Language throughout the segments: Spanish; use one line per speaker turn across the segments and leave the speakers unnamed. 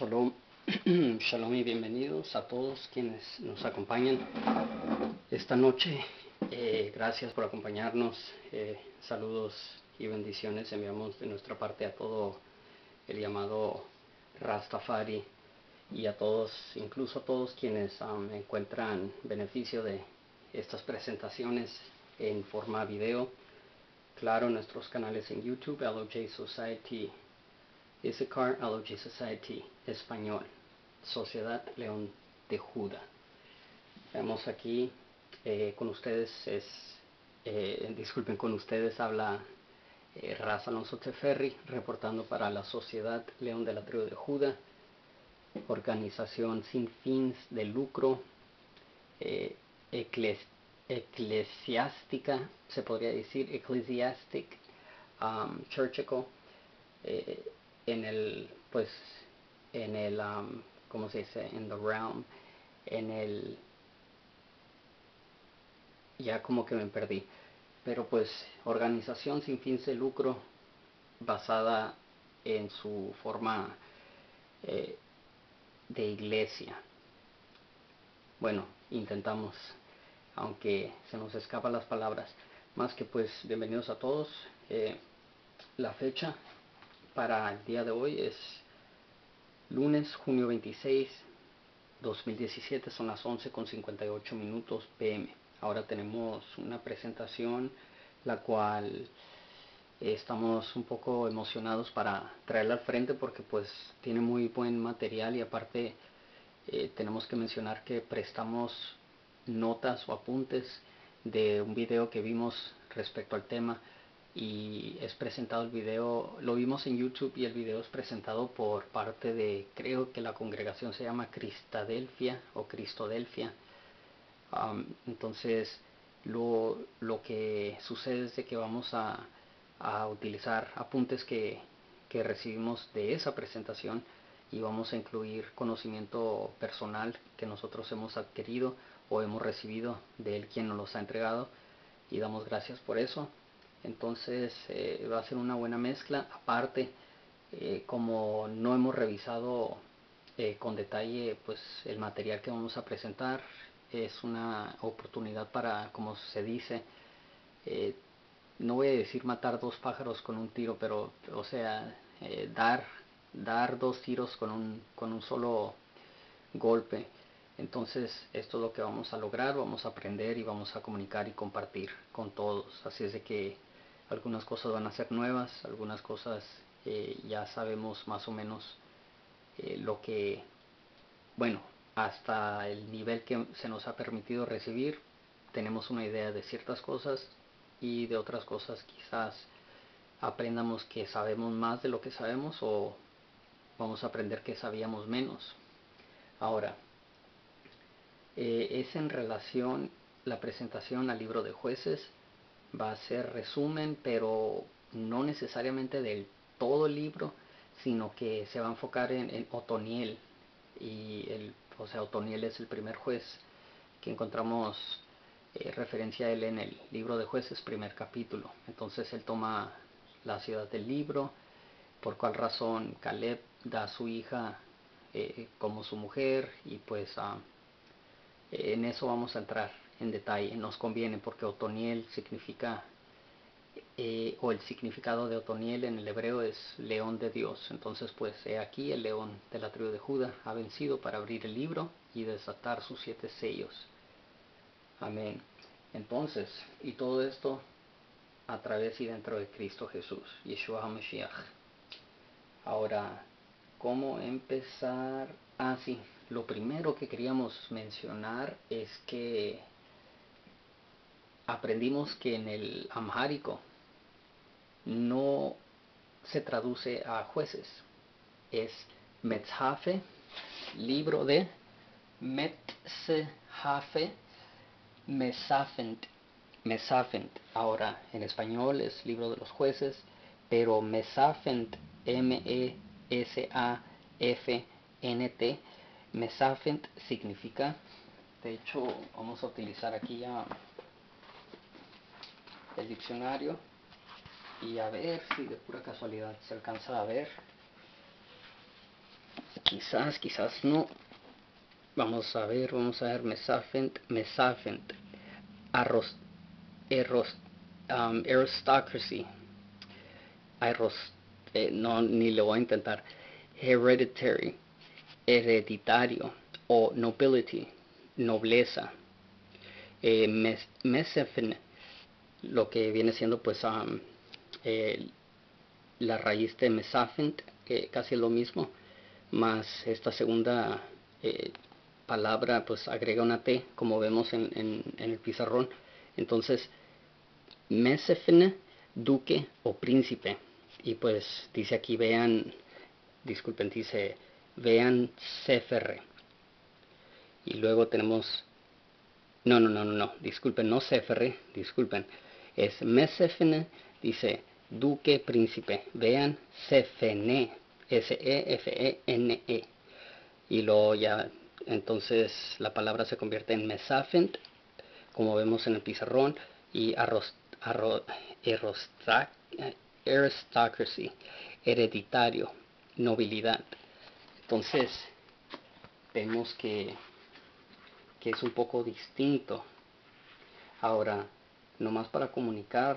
Shalom, shalom y bienvenidos a todos quienes nos acompañan esta noche. Gracias por acompañarnos. Saludos y bendiciones enviamos de nuestra parte a todo el llamado Rastafari y a todos, incluso a todos quienes encuentran beneficio de estas presentaciones en forma video. Claro, nuestros canales en YouTube, LOJ Society Issachar, LOJ Society Español, Sociedad León de Judá. Vemos aquí con ustedes, disculpen, con ustedes habla Raz Alonso Teferri, reportando para la Sociedad León de la Tribu de Judá, organización sin fines de lucro, eclesiástica, se podría decir, ecclesiastic, churchical, en el, pues, en el, ¿cómo se dice? En the realm, en el, ya como que me perdí, pero pues organización sin fines de lucro basada en su forma de iglesia. Bueno, intentamos, aunque se nos escapan las palabras, más que pues bienvenidos a todos. La fecha para el día de hoy es lunes, junio 26, 2017, son las 11:58 PM. Ahora tenemos una presentación la cual estamos un poco emocionados para traerla al frente porque pues tiene muy buen material y aparte tenemos que mencionar que prestamos notas o apuntes de un video que vimos respecto al tema y es presentado el video, lo vimos en YouTube y el video es presentado por parte de, creo que la congregación se llama Cristadelfia o Cristodelfia. Entonces lo que sucede es de que vamos a utilizar apuntes que recibimos de esa presentación y vamos a incluir conocimiento personal que nosotros hemos adquirido o hemos recibido de él quien nos los ha entregado y damos gracias por eso. Entonces va a ser una buena mezcla. Aparte, como no hemos revisado con detalle pues el material que vamos a presentar, es una oportunidad para, como se dice, no voy a decir matar dos pájaros con un tiro, pero o sea, dar dos tiros con un solo golpe. Entonces esto es lo que vamos a lograr, vamos a aprender y vamos a comunicar y compartir con todos. Así es de que algunas cosas van a ser nuevas, algunas cosas ya sabemos más o menos lo que, bueno, hasta el nivel que se nos ha permitido recibir, tenemos una idea de ciertas cosas y de otras cosas quizás aprendamos que sabemos más de lo que sabemos o vamos a aprender que sabíamos menos. Ahora, es en relación la presentación al libro de Jueces, va a ser resumen, pero no necesariamente del todo el libro, sino que se va a enfocar en Otoniel, y o sea, Otoniel es el primer juez que encontramos referencia a él en el libro de Jueces, primer capítulo. Entonces él toma la ciudad del libro, por cuál razón Caleb da a su hija como su mujer y pues en eso vamos a entrar en detalle, nos conviene porque Otoniel significa, o el significado de Otoniel en el hebreo es león de Dios. Entonces pues he aquí el león de la tribu de Judá ha vencido para abrir el libro y desatar sus 7 sellos. Amén. Entonces, y todo esto a través y dentro de Cristo Jesús, Yeshua HaMashiach. Ahora, ¿cómo empezar? Sí, lo primero que queríamos mencionar es que aprendimos que en el amhárico no se traduce a jueces, es Metzafe, libro de Metzafe, Mesafent, Mesafent. Ahora en español es libro de los jueces, pero Mesafent, Mesafnt, Mesafent significa, de hecho vamos a utilizar aquí ya el diccionario y a ver si de pura casualidad se alcanza a ver. quizás no. Vamos a ver, mesafent, aristocracy, no, ni le voy a intentar, hereditario, o nobility, nobleza, mesefn, lo que viene siendo pues la raíz de mesafent, que casi es lo mismo, más esta segunda palabra pues agrega una T, como vemos en el pizarrón. Entonces mesefn, duque o príncipe. Y pues dice aquí, disculpen, dice vean Sefer. Y luego tenemos, no, disculpen, no Sefer, disculpen, es mesefn, dice duque, príncipe. Vean Sefene, Sefene. Y luego ya, entonces la palabra se convierte en mesafent, como vemos en el pizarrón, y aristocracy, hereditario, nobilidad. Entonces vemos que es un poco distinto. Ahora, nomás para comunicar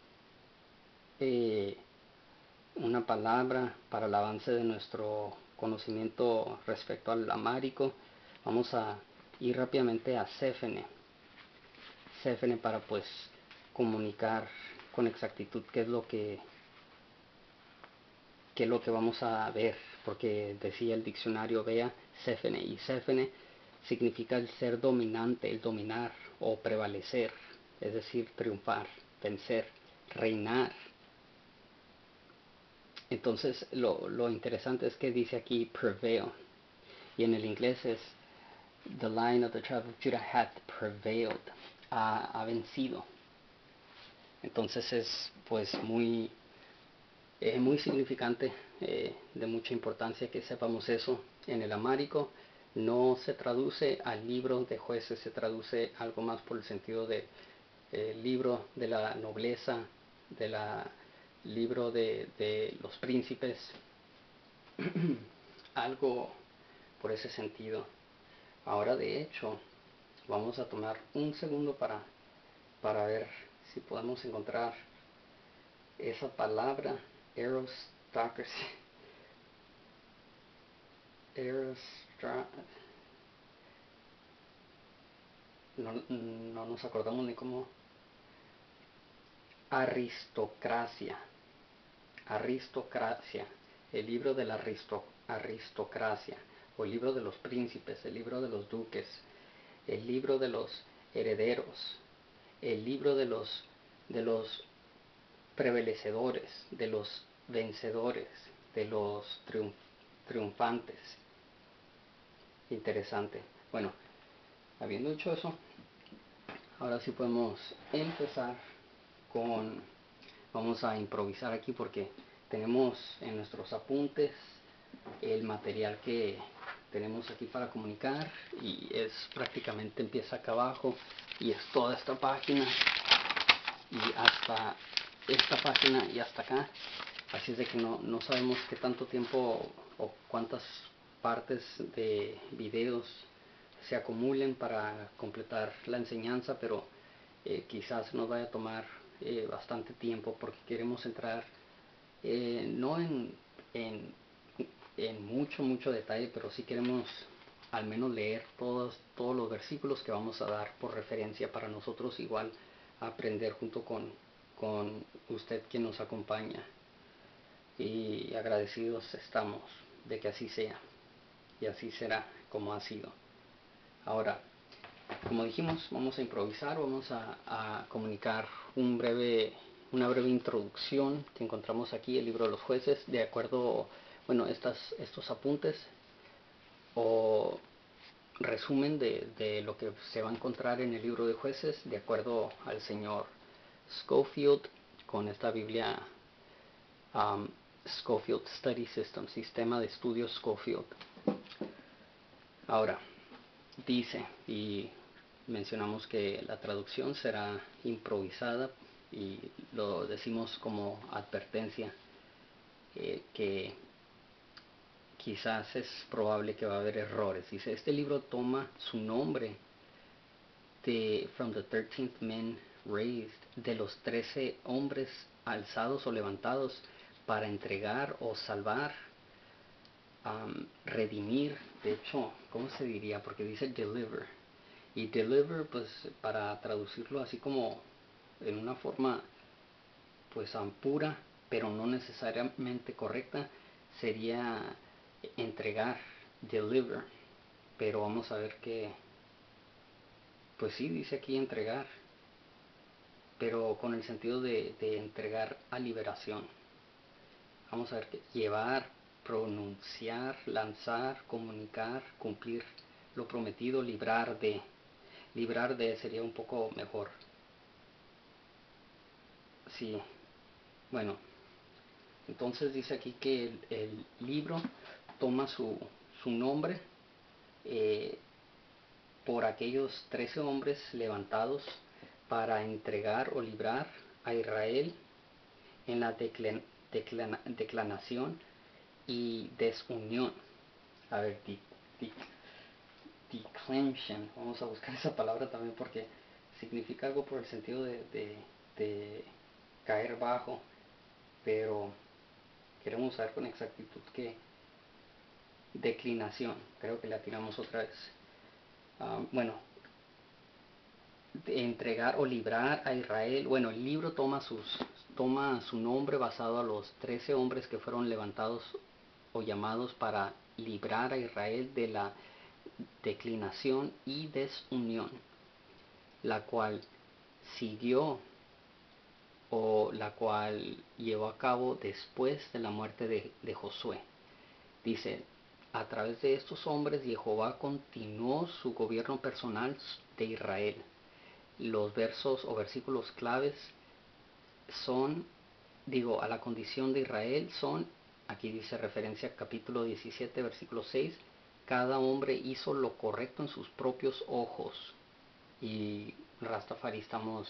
una palabra para el avance de nuestro conocimiento respecto al amárico, vamos a ir rápidamente a Sefene para pues comunicar con exactitud qué es lo que vamos a ver, porque decía el diccionario, vea Sefene, y Sefene significa el ser dominante, el dominar o prevalecer, es decir, triunfar, vencer, reinar. Entonces lo interesante es que dice aquí prevail, y en el inglés es the Lion of the tribe of Judah hath prevailed, ha vencido. Entonces es pues muy significante, de mucha importancia que sepamos eso. En el amárico no se traduce al libro de jueces, se traduce algo más por el sentido de libro de la nobleza, libro de los príncipes, algo por ese sentido. Ahora de hecho vamos a tomar un segundo para ver si podemos encontrar esa palabra, aristocracy. No nos acordamos ni cómo. Aristocracia, el libro de la aristocracia, o el libro de los príncipes, el libro de los duques, el libro de los herederos, el libro de los prevalecedores, de los vencedores, de los triunfantes. Interesante. Bueno, habiendo dicho eso, ahora sí podemos empezar vamos a improvisar aquí, porque tenemos en nuestros apuntes el material que tenemos aquí para comunicar, y es prácticamente, empieza acá abajo y es toda esta página y hasta esta página y hasta acá. Así es de que no sabemos qué tanto tiempo o cuántas partes de videos se acumulen para completar la enseñanza, pero quizás nos vaya a tomar bastante tiempo, porque queremos entrar no en mucho detalle, pero sí queremos al menos leer todos los versículos que vamos a dar por referencia, para nosotros igual aprender junto con usted quien nos acompaña, y agradecidos estamos de que así sea, y así será como ha sido. Ahora, como dijimos, vamos a improvisar, vamos a comunicar una breve introducción que encontramos aquí, el libro de los jueces, de acuerdo, bueno, estos apuntes o resumen de lo que se va a encontrar en el libro de jueces, de acuerdo al señor Scofield, con esta Biblia Scofield Study System, sistema de estudios Scofield. Ahora, dice, y mencionamos que la traducción será improvisada, y lo decimos como advertencia, que quizás es probable que va a haber errores. Dice, este libro toma su nombre de From the 13th Men Raised, de los 13 hombres alzados o levantados para entregar o salvar, redimir. De hecho, ¿cómo se diría? Porque dice deliver. Y deliver, pues para traducirlo así como en una forma pues pura, pero no necesariamente correcta, sería entregar, deliver. Pero vamos a ver que, pues sí, dice aquí entregar, pero con el sentido de entregar a liberación. Vamos a ver que llevar, pronunciar, lanzar, comunicar, cumplir lo prometido, librar de. Librar de sería un poco mejor. Sí, bueno, entonces dice aquí que el libro toma su nombre eh, por aquellos 13 hombres levantados para entregar o librar a Israel en la declanación y desunión. A ver, declension, vamos a buscar esa palabra también porque significa algo por el sentido de caer bajo, pero queremos saber con exactitud qué declinación. Creo que la tiramos otra vez. Bueno, de entregar o librar a Israel. Bueno, el libro toma su nombre basado a los 13 hombres que fueron levantados o llamados para librar a Israel de la declinación y desunión, la cual siguió o la cual llevó a cabo después de la muerte de Josué. Dice, a través de estos hombres Jehová continuó su gobierno personal de Israel. Los versos o versículos claves son, a la condición de Israel son, aquí dice referencia capítulo 17, versículo 6, cada hombre hizo lo correcto en sus propios ojos. Y Rastafari estamos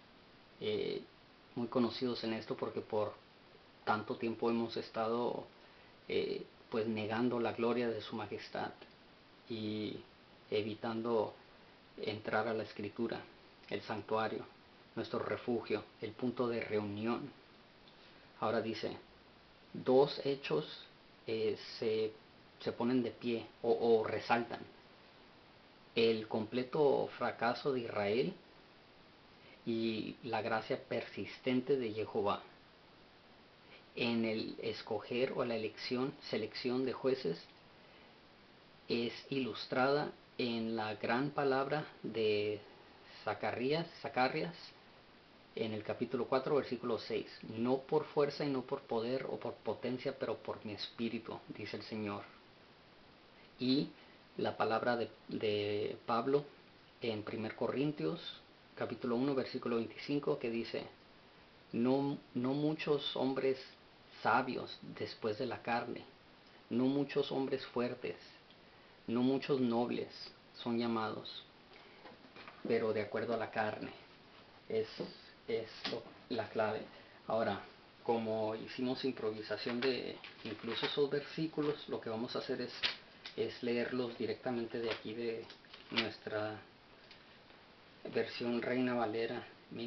muy conocidos en esto porque por tanto tiempo hemos estado pues negando la gloria de su majestad y evitando entrar a la escritura, el santuario, nuestro refugio, el punto de reunión. Ahora dice, dos hechos se ponen de pie o resaltan: el completo fracaso de Israel y la gracia persistente de Jehová en el escoger o la selección de jueces. Es ilustrada en la gran palabra de Zacarías en el capítulo 4, versículo 6. No por fuerza y no por poder o por potencia, pero por mi espíritu, dice el Señor. Y la palabra de Pablo en 1 Corintios, capítulo 1, versículo 25, que dice, no muchos hombres sabios después de la carne, no muchos hombres fuertes, no muchos nobles son llamados, pero de acuerdo a la carne. Es la clave. Ahora, como hicimos improvisación de incluso esos versículos, lo que vamos a hacer es leerlos directamente de aquí de nuestra versión Reina Valera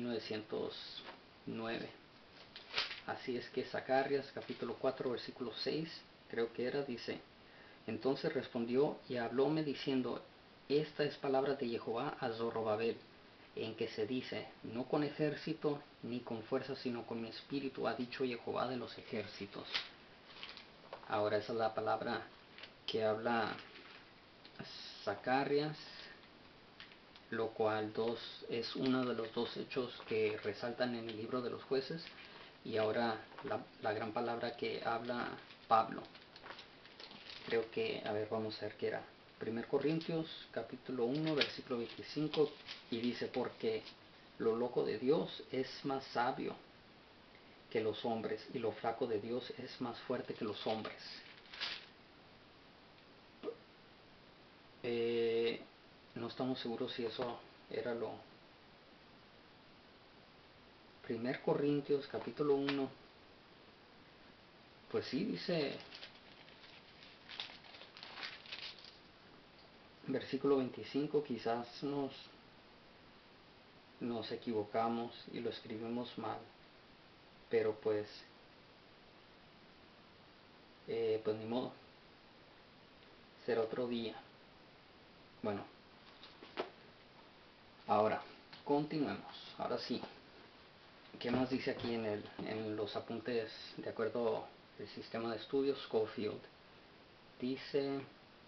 1909. Así es que Zacarías capítulo 4 versículo 6, creo que era, dice, entonces respondió y hablóme diciendo, esta es palabra de Jehová a Zorobabel, en que se dice, no con ejército ni con fuerza, sino con mi espíritu, ha dicho Jehová de los ejércitos. Ahora esa es la palabra que habla Zacarías, lo cual es uno de los dos hechos que resaltan en el libro de los jueces. Y ahora la gran palabra que habla Pablo, creo que, a ver, vamos a ver qué era. 1 Corintios capítulo 1 versículo 25, y dice, porque lo loco de Dios es más sabio que los hombres, y lo flaco de Dios es más fuerte que los hombres. No estamos seguros si eso era lo... 1 Corintios capítulo 1, pues sí, dice versículo 25 quizás nos equivocamos y lo escribimos mal, pero pues ni modo, será otro día. Bueno, ahora continuemos. Ahora sí, ¿qué más dice aquí en los apuntes de acuerdo al sistema de estudios Scofield? Dice,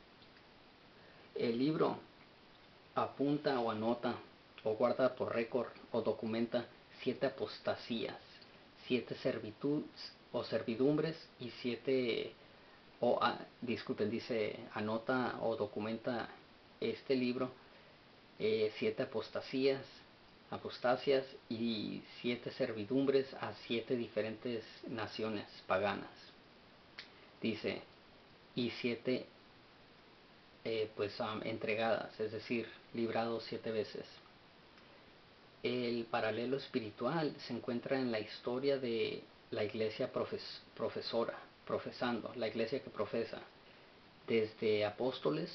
el libro apunta o anota o guarda por récord o documenta 7 apostasías, 7 servitudes o servidumbres y 7, disculpen, dice anota o documenta este libro 7 apostasias y 7 servidumbres a 7 diferentes naciones paganas. Dice, y 7 entregadas, es decir, librados 7 veces. El paralelo espiritual se encuentra en la historia de la iglesia profesando, la iglesia que profesa, desde apóstoles,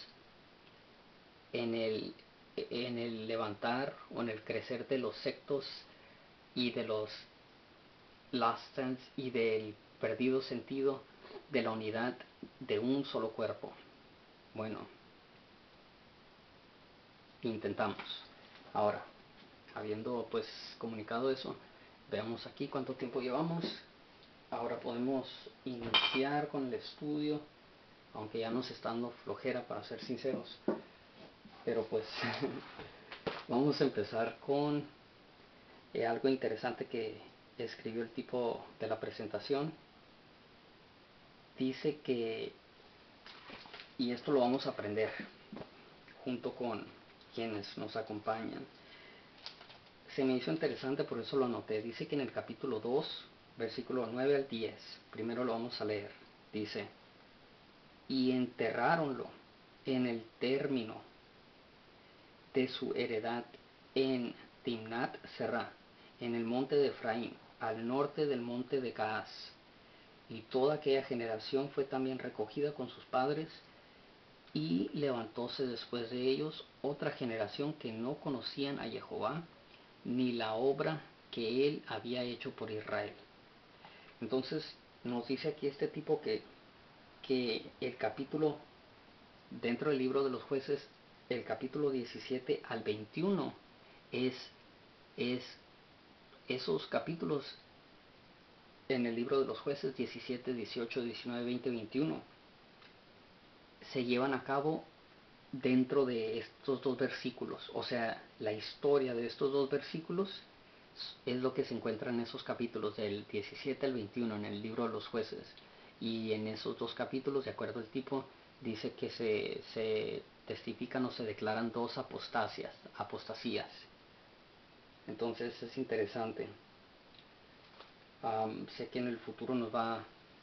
en el levantar o en el crecer de los sectos y de los last ends y del perdido sentido de la unidad de un solo cuerpo. Bueno, intentamos. Ahora, habiendo pues comunicado eso, veamos aquí cuánto tiempo llevamos. Ahora podemos iniciar con el estudio, aunque ya nos está dando flojera, para ser sinceros, pero pues vamos a empezar con algo interesante que escribió el tipo de la presentación. Dice que, y esto lo vamos a aprender junto con quienes nos acompañan, se me hizo interesante, por eso lo anoté. Dice que en el capítulo 2, versículo 9 al 10, primero lo vamos a leer. Dice, y enterráronlo en el término de su heredad en Timnat Será, en el monte de Efraín, al norte del monte de Gaas. Y toda aquella generación fue también recogida con sus padres, y levantóse después de ellos otra generación que no conocían a Jehová, ni la obra que él había hecho por Israel. Entonces nos dice aquí este tipo que el capítulo, dentro del libro de los jueces, el capítulo 17 al 21 es esos capítulos en el libro de los jueces 17, 18, 19, 20, 21 se llevan a cabo dentro de estos dos versículos. O sea, la historia de estos dos versículos es lo que se encuentra en esos capítulos del 17 al 21 en el libro de los jueces. Y en esos dos capítulos, de acuerdo al tipo, dice que se testifican o se declaran dos apostasías. Entonces es interesante. Sé que en el futuro nos va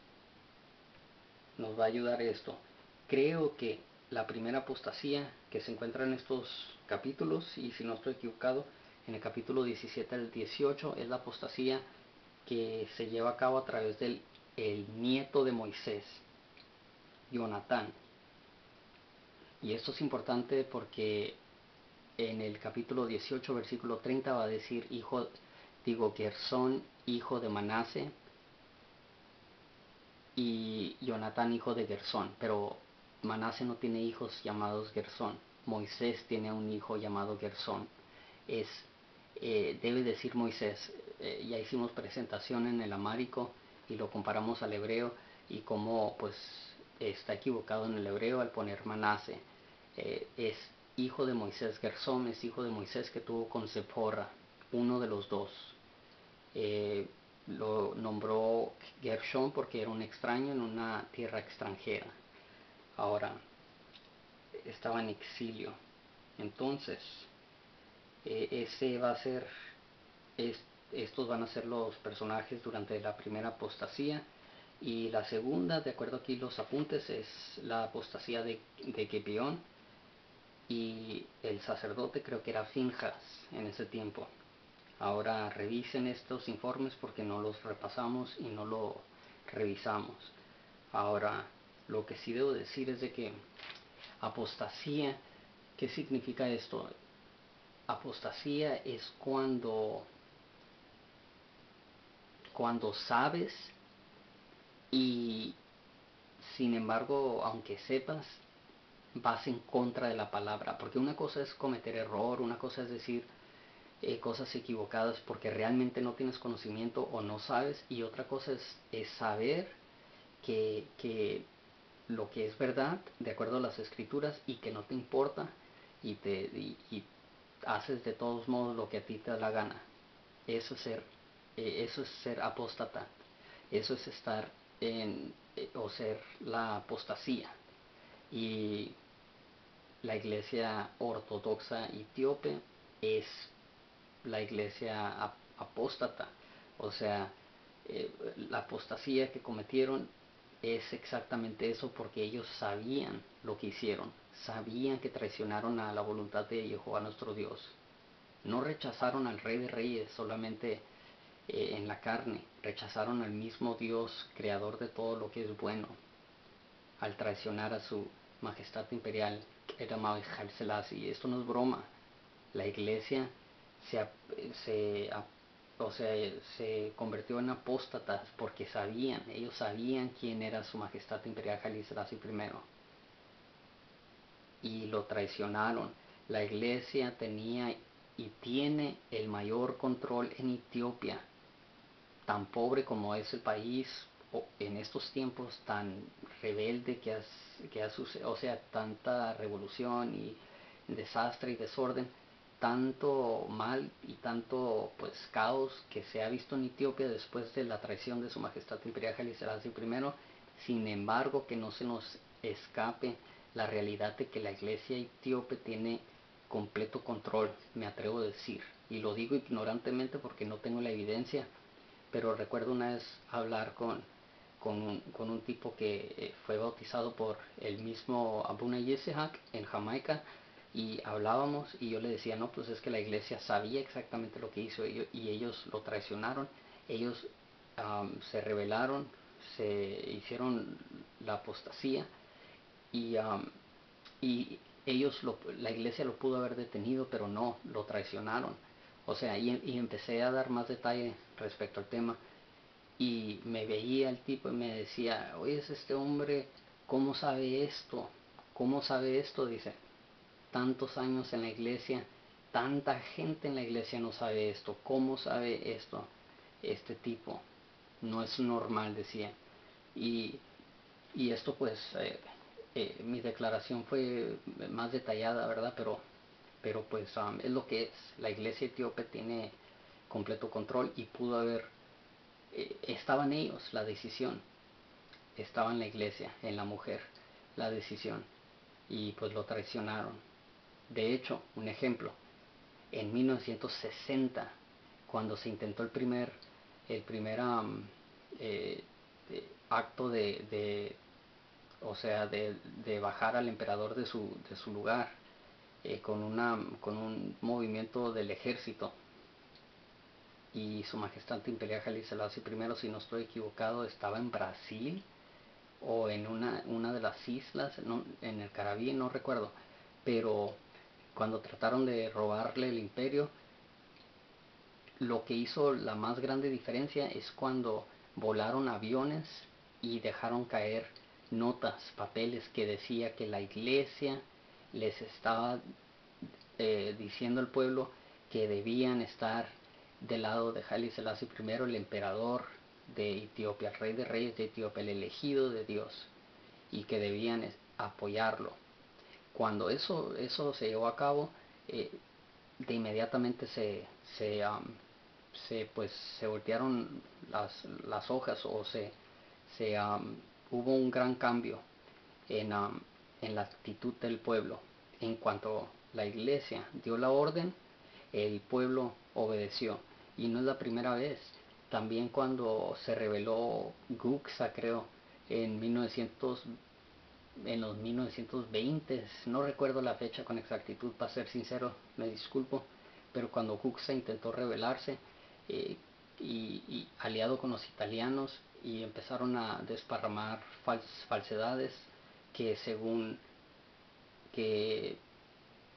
a ayudar esto. Creo que la primera apostasía que se encuentra en estos capítulos, y si no estoy equivocado, en el capítulo 17 al 18, es la apostasía que se lleva a cabo a través del nieto de Moisés, Jonatán. Y esto es importante porque en el capítulo 18, versículo 30 va a decir Gersón, hijo de Manase, y Jonatán, hijo de Gersón. Pero Manase no tiene hijos llamados Gersón. Moisés tiene un hijo llamado Gersón. Debe decir Moisés. Ya hicimos presentación en el amárico y lo comparamos al hebreo, y cómo pues está equivocado en el hebreo al poner Manase. Es hijo de Moisés. Gersón es hijo de Moisés que tuvo con Zipporah, uno de los dos. Lo nombró Gershón porque era un extraño en una tierra extranjera. Ahora estaba en exilio. Entonces, ese va a ser, estos van a ser los personajes durante la primera apostasía. Y la segunda, de acuerdo aquí los apuntes, es la apostasía de Gebeón. Y el sacerdote creo que era Finjas en ese tiempo. Ahora revisen estos informes porque no los repasamos y no lo revisamos. Ahora, lo que sí debo decir es de que apostasía ¿Qué significa esto? Apostasía es cuando sabes y sin embargo, aunque sepas, vas en contra de la palabra. Porque una cosa es cometer error, una cosa es decir cosas equivocadas porque realmente no tienes conocimiento o no sabes, y otra cosa es saber que lo que es verdad de acuerdo a las escrituras y que no te importa y haces de todos modos lo que a ti te da la gana. Eso es ser apóstata. Eso es estar o ser la apostasía. Y la iglesia ortodoxa etíope es la iglesia apóstata. O sea, la apostasía que cometieron es exactamente eso, porque ellos sabían lo que hicieron, sabían que traicionaron a la voluntad de Jehová nuestro Dios. No rechazaron al Rey de Reyes solamente en la carne, rechazaron al mismo Dios, creador de todo lo que es bueno, al traicionar a su majestad imperial, era Haile Selassie. Esto no es broma. La iglesia se, se, o sea, se convirtió en apóstatas porque ellos sabían quién era su majestad imperial Haile Selassie I, y lo traicionaron. La iglesia tenía y tiene el mayor control en Etiopía, tan pobre como es el país en estos tiempos, tan rebelde que ha sucedido, o sea, tanta revolución y desastre y desorden, tanto mal y tanto pues caos que se ha visto en Etiopía después de la traición de su majestad imperial Haile Selassie I. Sin embargo, que no se nos escape la realidad de que la iglesia etíope tiene completo control, me atrevo a decir, y lo digo ignorantemente porque no tengo la evidencia, pero recuerdo una vez hablar con un tipo que fue bautizado por el mismo Abuna Yisehak en Jamaica, y hablábamos y yo le decía, no, pues es que la iglesia sabía exactamente lo que hizo y ellos lo traicionaron, ellos se rebelaron, se hicieron la apostasía y y la iglesia lo pudo haber detenido, pero no, lo traicionaron. O sea, y empecé a dar más detalle respecto al tema, y me veía el tipo y me decía, oye, es este hombre, ¿cómo sabe esto? ¿Cómo sabe esto? Dice, tantos años en la iglesia, tanta gente en la iglesia no sabe esto, ¿cómo sabe esto este tipo? No es normal, decía. Y, y esto pues, mi declaración fue más detallada, ¿verdad? Pero pues es lo que es. La iglesia etíope tiene completo control y pudo haber, estaba en ellos la decisión, estaba en la iglesia, en la mujer, la decisión, y pues lo traicionaron. De hecho, un ejemplo, en 1960, cuando se intentó el primer eh, acto o sea, de bajar al emperador de su lugar, con un movimiento del ejército, y su majestad imperial Haile Selassie I, si no estoy equivocado, estaba en Brasil o en una de las islas, no, en el Caribe, no recuerdo, pero cuando trataron de robarle el imperio, lo que hizo la más grande diferencia es cuando volaron aviones y dejaron caer notas, papeles que decía que la iglesia les estaba diciendo al pueblo que debían estar del lado de Haile Selassie I, el emperador de Etiopía, el rey de reyes de Etiopía, el elegido de Dios, y que debían apoyarlo. Cuando eso se llevó a cabo, de inmediatamente pues, se voltearon las hojas, o se hubo un gran cambio en la actitud del pueblo. En cuanto la iglesia dio la orden, el pueblo obedeció. Y no es la primera vez. También cuando se rebeló Guxa, creo, en 1900, en los 1920, no recuerdo la fecha con exactitud, para ser sincero, me disculpo, pero cuando Guxa intentó rebelarse, eh, y aliado con los italianos, y empezaron a desparramar falsedades que según que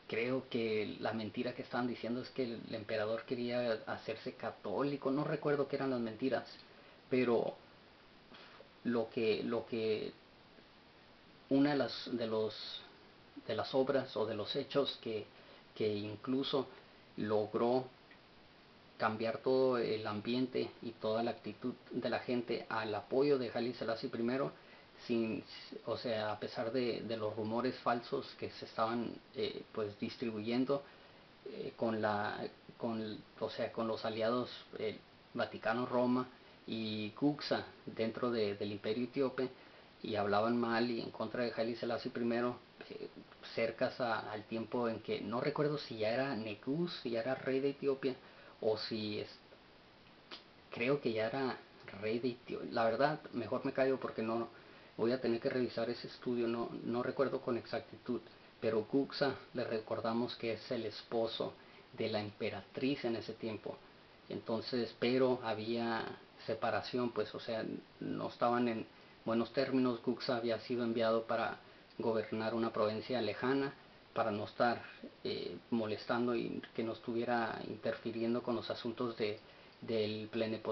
creo que la mentira que estaban diciendo es que el emperador quería hacerse católico, no recuerdo qué eran las mentiras, pero lo que una de las obras o de los hechos que incluso logró cambiar todo el ambiente y toda la actitud de la gente al apoyo de Haile Selassie I, sin, o sea, a pesar de los rumores falsos que se estaban pues distribuyendo con o sea, con los aliados Vaticano, Roma y Cuxa dentro del Imperio Etíope, y hablaban mal y en contra de Haile Selassie I, cercas al tiempo en que no recuerdo si ya era Negus, si ya era rey de Etiopía, o si creo que ya era rey de Etiopía. La verdad, mejor me callo porque no voy a tener que revisar ese estudio, no recuerdo con exactitud, pero Cuxa le recordamos que es el esposo de la emperatriz en ese tiempo. Entonces, pero había separación, pues, o sea, no estaban en buenos términos. Cuxa había sido enviado para gobernar una provincia lejana, para no estar molestando y que no estuviera interfiriendo con los asuntos del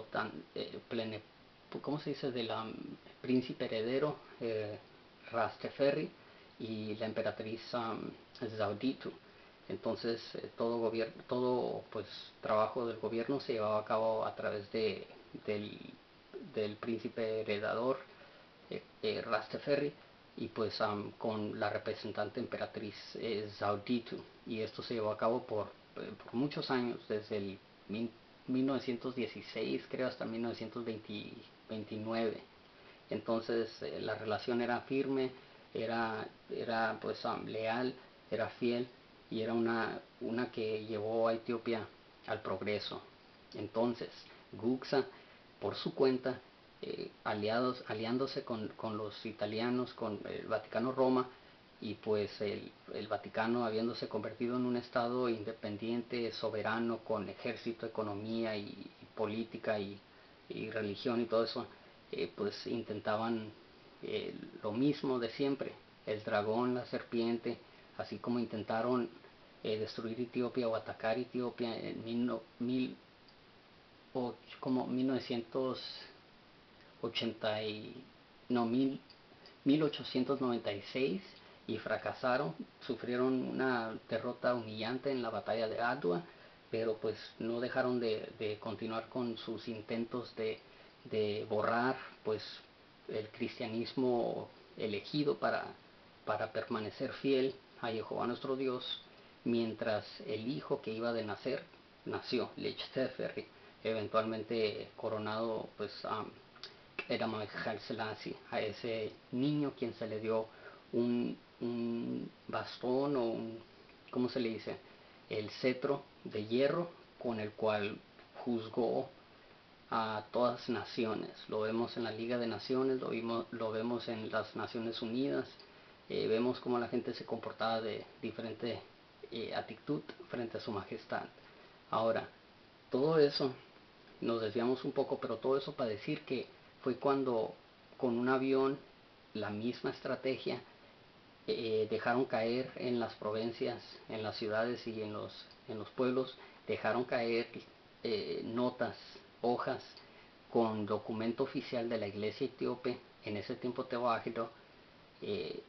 ¿cómo se dice? Del príncipe heredero Rasteferri y la emperatriz Zauditu. Entonces todo pues trabajo del gobierno se llevaba a cabo a través del príncipe heredador Rasteferri, y pues con la representante emperatriz Zauditu, y esto se llevó a cabo por muchos años, desde el 1916 creo hasta 1929. Entonces la relación era firme, era pues leal, era fiel, y era una que llevó a Etiopía al progreso. Entonces Guxa por su cuenta, aliándose con los italianos, con el Vaticano Roma, y pues el Vaticano habiéndose convertido en un estado independiente, soberano, con ejército, economía y política y religión y todo eso, pues intentaban lo mismo de siempre, el dragón, la serpiente, así como intentaron destruir Etiopía o atacar Etiopía en como 1980 no, 1896, y fracasaron, sufrieron una derrota humillante en la batalla de Adwa, pero pues no dejaron de continuar con sus intentos de borrar pues el cristianismo elegido para permanecer fiel a Jehová nuestro Dios, mientras el hijo que iba de nacer nació, Lechtseferri, eventualmente coronado pues era Haile Selassie, a ese niño quien se le dio un bastón o ¿cómo se le dice? El cetro de hierro con el cual juzgó a todas naciones. Lo vemos en la Liga de Naciones, lo vemos en las Naciones Unidas, vemos cómo la gente se comportaba de diferente actitud frente a su majestad. Ahora, todo eso, nos desviamos un poco, pero todo eso para decir que fue cuando con un avión, la misma estrategia, dejaron caer en las provincias, en las ciudades y en los pueblos, dejaron caer notas, hojas con documento oficial de la iglesia etíope, en ese tiempo teoágilo, eh,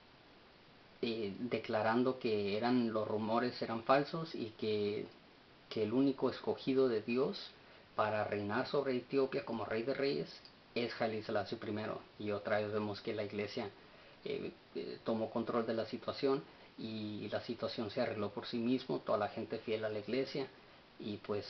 declarando que los rumores eran falsos, y que el único escogido de Dios para reinar sobre Etiopía como rey de reyes es Haile Selassie I. Y otra vez vemos que la iglesia tomó control de la situación, y la situación se arregló por sí mismo, toda la gente fiel a la iglesia, y pues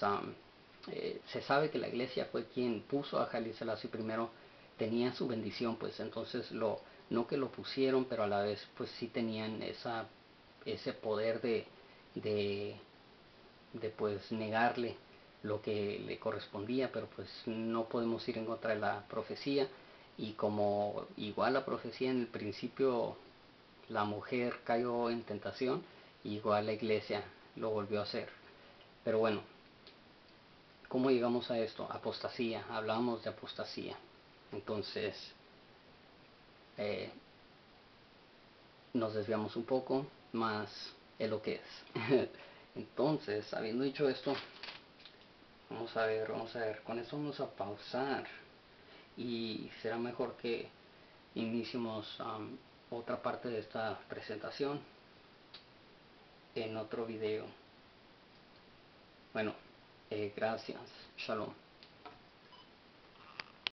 se sabe que la iglesia fue quien puso a Haile Selassie I, tenía su bendición, pues entonces no que lo pusieron, pero a la vez pues sí tenían ese poder de, de pues negarle lo que le correspondía, pero pues no podemos ir en contra de la profecía. Y como igual la profecía en el principio la mujer cayó en tentación, igual la iglesia lo volvió a hacer. Pero bueno, ¿cómo llegamos a esto? Apostasía, hablamos de apostasía. Entonces eh, nos desviamos un poco más. es lo que es. Entonces, habiendo dicho esto, vamos a ver, con esto vamos a pausar y será mejor que iniciemos otra parte de esta presentación en otro video. Bueno, gracias, shalom.